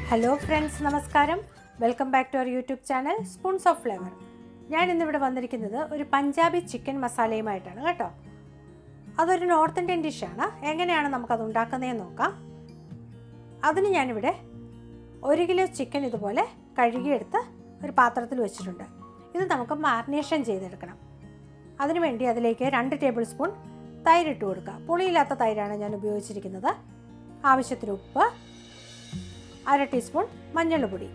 Hello friends, നമസ്കാരം. Welcome back to our YouTube channel spoons of flavour. ഞാൻ ഇന്നിവിടെ വന്നിരിക്കുന്നത് ഒരു പഞ്ചാബി ചിക്കൻ മസാലയുമായിട്ടാണ് കേട്ടോ. അതൊരു നോർത്ത് ഇന്ത്യൻ ഡിഷാണ്. എങ്ങനെയാണ് നമുക്കത് ഉണ്ടാക്കുന്നതെന്ന് നോക്കാം. അതിന് ഞാനിവിടെ 1 കിലോ ചിക്കൻ ഇതുപോലെ കഴുകിയെടുത്ത് ഒരു പാത്രത്തിൽ വെച്ചിട്ടുണ്ട്. ഇത് നമുക്ക് മാരിനേഷൻ ചെയ്തെടുക്കണം. അതിനുവേണ്ടി അതിലേക്ക് 2 ടേബിൾ സ്പൂൺ തൈര് ഇട്ട് കൊടുക്കുക. പുളിയില്ലാത്ത തൈരാണ് ഞാൻ ഉപയോഗിച്ചിരിക്കുന്നത്. ആവശ്യത്തിന് ഉപ്പ്, 1/2 ടീസ്പൂൺ മഞ്ഞൾപ്പൊടി.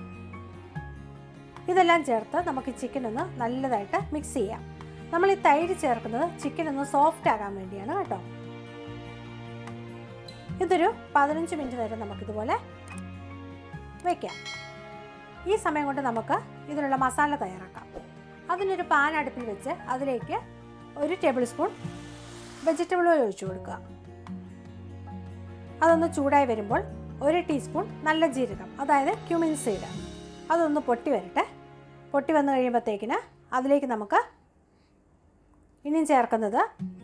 ഇതെല്ലാം ചേർത്ത് നമുക്ക് ചിക്കൻ ഒന്ന് നല്ലതായിട്ട് മിക്സ് ചെയ്യാം. നമ്മൾ ഈ തൈര് ചേർക്കുന്നത് ചിക്കൻ ഒന്ന് സോഫ്റ്റ് ആകാൻ വേണ്ടിയാണ് കേട്ടോ. ഇതൊരു 15 മിനിറ്റ് നേരം നമുക്കിതുപോലെ വയ്ക്കാം. ഈ സമയം കൊണ്ട് നമുക്ക് ഇതിനുള്ള മസാല തയ്യാറാക്കാം. അതിനൊരു പാൻ അടുപ്പിൽ വെച്ച് അതിലേക്ക് 1 ടേബിൾ സ്പൂൺ വെജിറ്റബിൾ ഓയിൽ ഒഴിച്ചു കൊടുക്കുക. അതൊന്ന് ചൂടായി വരുമ്പോൾ 1 ടീസ്പൂൺ നല്ല ജീരകം, അതായത് ക്യുമിൻസീഡ്, അതൊന്ന് പൊട്ടി വരട്ടെ. പൊട്ടി വന്നു കഴിയുമ്പോഴത്തേക്കിന് അതിലേക്ക് നമുക്ക് ഇനിയും ചേർക്കുന്നത്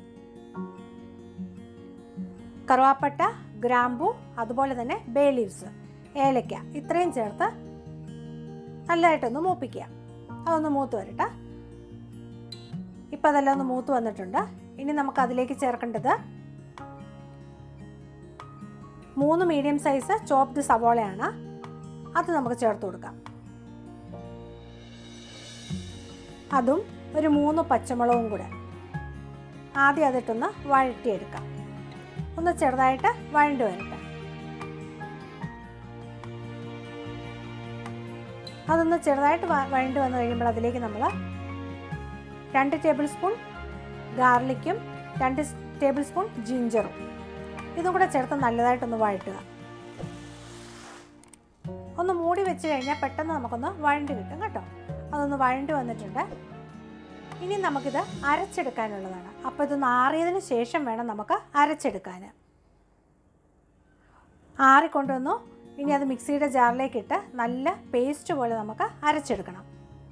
കറുവാപ്പട്ട, ഗ്രാമ്പൂ, അതുപോലെ തന്നെ ബേ ലീവ്സ്, ഏലക്ക, ഇത്രയും ചേർത്ത് നല്ലതായിട്ടൊന്ന് മൂപ്പിക്കുക. അതൊന്ന് മൂത്ത് വരട്ടെ. ഇപ്പം അതെല്ലാം ഒന്ന് മൂത്ത് വന്നിട്ടുണ്ട്. ഇനി നമുക്ക് അതിലേക്ക് ചേർക്കേണ്ടത് 3 മീഡിയം സൈസ് ചോപ്ഡ് സവോളയാണ്. അത് നമുക്ക് ചേർത്ത് കൊടുക്കാം. അതും ഒരു 3 പച്ചമുളകും കൂടെ ആദ്യം അതിട്ടൊന്ന് വഴറ്റിയെടുക്കാം. ഒന്ന് ചെറുതായിട്ട് വഴണ്ട് വരട്ടെ. അതൊന്ന് ചെറുതായിട്ട് വഴണ്ട് വന്നു കഴിയുമ്പോൾ അതിലേക്ക് നമ്മൾ 2 ടേബിൾ സ്പൂൺ ഗാർലിക്കും 2 ടേബിൾ സ്പൂൺ ജിഞ്ചറും ഇതും കൂടെ ചേർത്ത് നല്ലതായിട്ടൊന്ന് വഴറ്റുക. ഒന്ന് മൂടി വെച്ച് കഴിഞ്ഞാൽ പെട്ടെന്ന് നമുക്കൊന്ന് വഴണ്ട് കിട്ടും കേട്ടോ. അതൊന്ന് വഴണ്ട് വന്നിട്ടുണ്ട്. ഇനി നമുക്കിത് അരച്ചെടുക്കാനുള്ളതാണ്. അപ്പോൾ ഇതൊന്ന് ആറിയതിന് ശേഷം വേണം നമുക്ക് അരച്ചെടുക്കാൻ. ആറിക്കൊണ്ടുവന്നു. ഇനി അത് മിക്സിയുടെ ജാറിലേക്ക് ഇട്ട് നല്ല പേസ്റ്റ് പോലെ നമുക്ക് അരച്ചെടുക്കണം.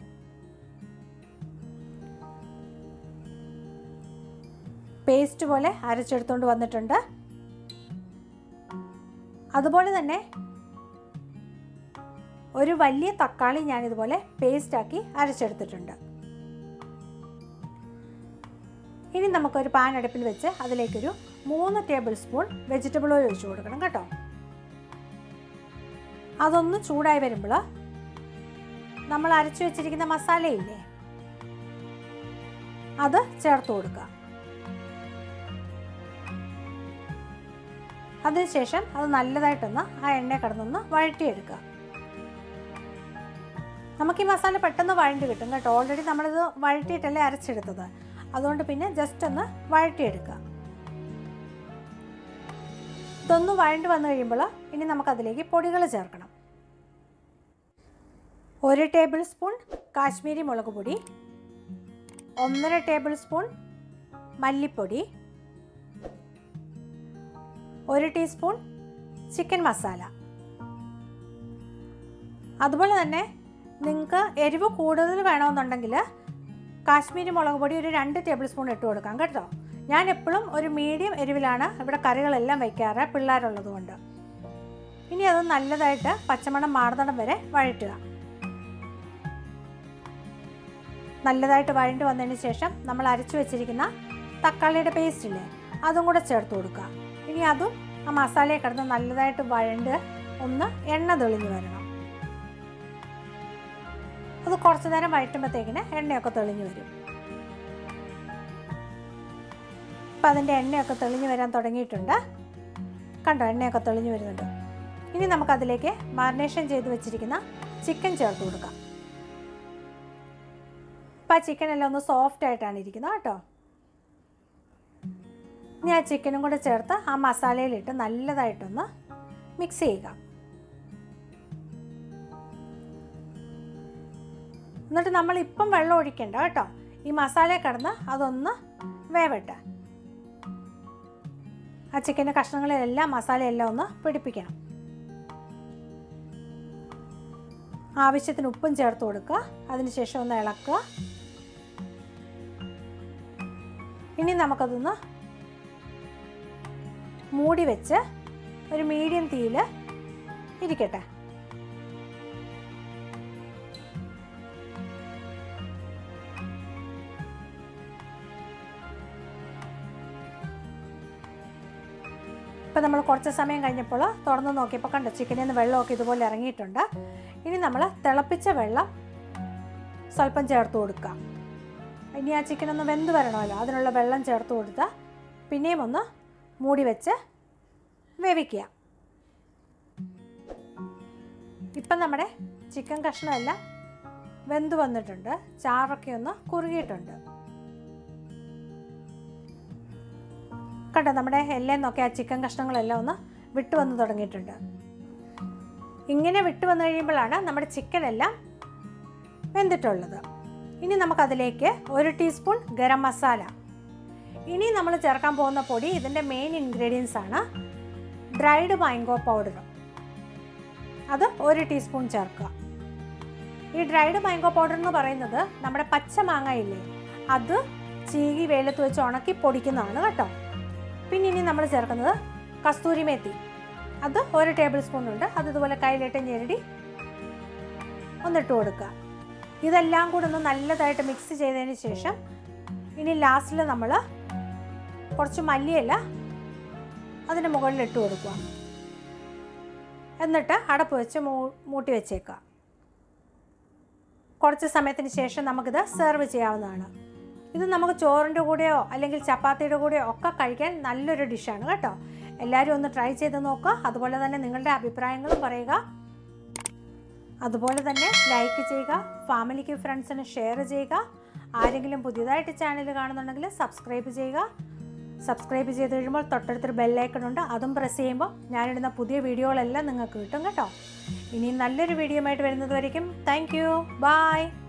പേസ്റ്റ് പോലെ അരച്ചെടുത്തുകൊണ്ട് വന്നിട്ടുണ്ട്. അതുപോലെ തന്നെ ഒരു വലിയ തക്കാളി ഞാനിതുപോലെ പേസ്റ്റാക്കി അരച്ചെടുത്തിട്ടുണ്ട്. ഇനി നമുക്കൊരു പാൻ അടുപ്പിൽ വെച്ച് അതിലേക്കൊരു 3 ടേബിൾ സ്പൂൺ വെജിറ്റബിൾ ഓയിൽ ഒഴിച്ചു കൊടുക്കണം കേട്ടോ. അതൊന്ന് ചൂടായി വരുമ്പോൾ നമ്മൾ അരച്ചു വെച്ചിരിക്കുന്ന മസാലയില്ലേ, അത് ചേർത്ത് കൊടുക്കുക. അതിനുശേഷം അത് നല്ലതായിട്ടൊന്ന് ആ എണ്ണ കിടന്നൊന്ന് വഴറ്റിയെടുക്കുക. നമുക്ക് ഈ മസാല പെട്ടെന്ന് വഴണ്ടി കിട്ടും കേട്ടോ. ഓൾറെഡി നമ്മളിത് വഴറ്റിയിട്ടല്ലേ അരച്ചെടുത്തത്. അതുകൊണ്ട് പിന്നെ ജസ്റ്റ് ഒന്ന് വഴറ്റിയെടുക്കുക. ഇതൊന്ന് വഴണ്ടി വന്നു കഴിയുമ്പോൾ ഇനി നമുക്കതിലേക്ക് പൊടികൾ ചേർക്കണം. 1 ടേബിൾ സ്പൂൺ കാശ്മീരി മുളക് പൊടി, 1.5 ടേബിൾ സ്പൂൺ മല്ലിപ്പൊടി, 1 ടീസ്പൂൺ ചിക്കൻ മസാല. അതുപോലെ തന്നെ നിങ്ങൾക്ക് എരിവ് കൂടുതൽ വേണമെന്നുണ്ടെങ്കിൽ കാശ്മീരി മുളക് പൊടി ഒരു 2 ടേബിൾ സ്പൂൺ ഇട്ട് കൊടുക്കാം കേട്ടോ. ഞാൻ എപ്പോഴും ഒരു മീഡിയം എരിവിലാണ് ഇവിടെ കറികളെല്ലാം വയ്ക്കാറ്, പിള്ളേരുള്ളത് കൊണ്ട്. ഇനി അത് നല്ലതായിട്ട് പച്ചമണം മാറുന്നിടം വരെ വഴറ്റുക. നല്ലതായിട്ട് വഴണ്ട് വന്നതിന് ശേഷം നമ്മൾ അരച്ചു വെച്ചിരിക്കുന്ന തക്കാളിയുടെ പേസ്റ്റ് ഇല്ലേ, അതും കൂടെ ചേർത്ത് കൊടുക്കുക. ഇനി അതും ആ മസാലയെ കിടന്ന് നല്ലതായിട്ട് വഴണ്ട് ഒന്ന് എണ്ണ തെളിഞ്ഞ് വരണം. അത് കുറച്ച് നേരം വഴറ്റുമ്പോഴത്തേക്കിന് എണ്ണയൊക്കെ തെളിഞ്ഞ് വരും. അപ്പം അതിൻ്റെ എണ്ണയൊക്കെ തെളിഞ്ഞ് വരാൻ തുടങ്ങിയിട്ടുണ്ട്. കണ്ടോ, എണ്ണയൊക്കെ തെളിഞ്ഞ് വരുന്നുണ്ട്. ഇനി നമുക്കതിലേക്ക് മാരിനേഷൻ ചെയ്ത് വെച്ചിരിക്കുന്ന ചിക്കൻ ചേർത്ത് കൊടുക്കാം. അപ്പം ആ ചിക്കനെല്ലാം ഒന്ന് സോഫ്റ്റ് ആയിട്ടാണ് ഇരിക്കുന്നത് കേട്ടോ. ഇനി ആ ചിക്കനും കൂടെ ചേർത്ത് ആ മസാലയിലിട്ട് നല്ലതായിട്ടൊന്ന് മിക്സ് ചെയ്യുക. എന്നിട്ട് നമ്മളിപ്പം വെള്ളം ഒഴിക്കണ്ട കേട്ടോ. ഈ മസാല കിടന്ന് അതൊന്ന് വേവട്ടെ. ആ ചിക്കൻ്റെ കഷ്ണങ്ങളിലെല്ലാം മസാലയെല്ലാം ഒന്ന് പിടിപ്പിക്കണം. ആവശ്യത്തിന് ഉപ്പും ചേർത്ത് കൊടുക്കുക. അതിനുശേഷം ഒന്ന് ഇളക്കുക. ഇനി നമുക്കതൊന്ന് മൂടി വെച്ച് ഒരു മീഡിയം തീയിൽ ഇരിക്കട്ടെ. ഇപ്പോൾ നമ്മൾ കുറച്ച് സമയം കഴിഞ്ഞപ്പോൾ തുറന്ന് നോക്കിയപ്പോൾ കണ്ടോ ചിക്കനിൽ നിന്ന് വെള്ളമൊക്കെ ഇതുപോലെ ഇറങ്ങിയിട്ടുണ്ട്. ഇനി നമ്മൾ തിളപ്പിച്ച വെള്ളം സ്വല്പം ചേർത്ത് കൊടുക്കുക. ഇനി ആ ചിക്കനൊന്ന് വെന്ത് വരണമല്ലോ, അതിനുള്ള വെള്ളം ചേർത്ത് കൊടുത്താൽ പിന്നെയും ഒന്ന് മൂടി വെച്ച് വേവിക്കുക. ഇപ്പം നമ്മുടെ ചിക്കൻ കഷ്ണമെല്ലാം വെന്ത് വന്നിട്ടുണ്ട്, ചാറൊക്കെ ഒന്ന് കുറുകിയിട്ടുണ്ട്. കണ്ടോ നമ്മുടെ എല്ലേന്നൊക്കെ ആ ചിക്കൻ കഷ്ണങ്ങളെല്ലാം ഒന്ന് വിട്ട് വന്ന് തുടങ്ങിയിട്ടുണ്ട്. ഇങ്ങനെ വിട്ട് വന്നു കഴിയുമ്പോഴാണ് നമ്മുടെ ചിക്കൻ എല്ലാം വെന്തിട്ടുള്ളത്. ഇനി നമുക്കതിലേക്ക് 1 ടീസ്പൂൺ ഗരം മസാല. ഇനി നമ്മൾ ചേർക്കാൻ പോകുന്ന പൊടി ഇതിൻ്റെ മെയിൻ ഇൻഗ്രീഡിയൻസ് ആണ് ഡ്രൈഡ് മാംഗോ പൗഡർ. അത് 1 ടീസ്പൂൺ ചേർക്കുക. ഈ ഡ്രൈഡ് മാംഗോ പൗഡർ എന്ന് പറയുന്നത് നമ്മുടെ പച്ച മാങ്ങ ഇല്ലേ, അത് ചീകി വെയിലത്ത് വെച്ച് ഉണക്കി പൊടിക്കുന്നതാണ് കേട്ടോ. പിന്നെ ഇനി നമ്മൾ ചേർക്കുന്നത് കസ്തൂരി മേത്തി. അത് 1 ടേബിൾ സ്പൂൺ ഉണ്ട്. അത് ഇതുപോലെ കയ്യിലിട്ട് ഞെരടി ഒന്നിട്ട് കൊടുക്കുക. ഇതെല്ലാം കൂടെ ഒന്ന് നല്ലതായിട്ട് മിക്സ് ചെയ്തതിന് ശേഷം ഇനി ലാസ്റ്റിൽ നമ്മൾ കുറച്ച് മല്ലിയില അതിന് മുകളിൽ ഇട്ട് കൊടുക്കുക. എന്നിട്ട് അടപ്പ് വെച്ച് മൂട്ടി വെച്ചേക്കുക. കുറച്ച് സമയത്തിന് ശേഷം നമുക്കിത് സെർവ് ചെയ്യാവുന്നതാണ്. ഇത് നമുക്ക് ചോറിൻ്റെ കൂടെയോ അല്ലെങ്കിൽ ചപ്പാത്തിയുടെ കൂടെയോ ഒക്കെ കഴിക്കാൻ നല്ലൊരു ഡിഷാണ് കേട്ടോ. എല്ലാവരും ഒന്ന് ട്രൈ ചെയ്ത് നോക്കുക. അതുപോലെ തന്നെ നിങ്ങളുടെ അഭിപ്രായങ്ങളും പറയുക. അതുപോലെ തന്നെ ലൈക്ക് ചെയ്യുക, ഫാമിലിക്ക് ഫ്രണ്ട്സിന് ഷെയർ ചെയ്യുക. ആരെങ്കിലും പുതിയതായിട്ട് ചാനൽ കാണുന്നുണ്ടെങ്കിൽ സബ്സ്ക്രൈബ് ചെയ്യുക. സബ്സ്ക്രൈബ് ചെയ്ത് കഴിയുമ്പോൾ തൊട്ടടുത്തൊരു ബെല്ലൈക്കൺ ഉണ്ട്, അതും പ്രസ് ചെയ്യുമ്പോൾ ഞാനിടുന്ന പുതിയ വീഡിയോകളെല്ലാം നിങ്ങൾക്ക് കിട്ടും കേട്ടോ. ഇനി നല്ലൊരു വീഡിയോ ആയിട്ട് വരുന്നത് വരയ്ക്കും. Thank you, by.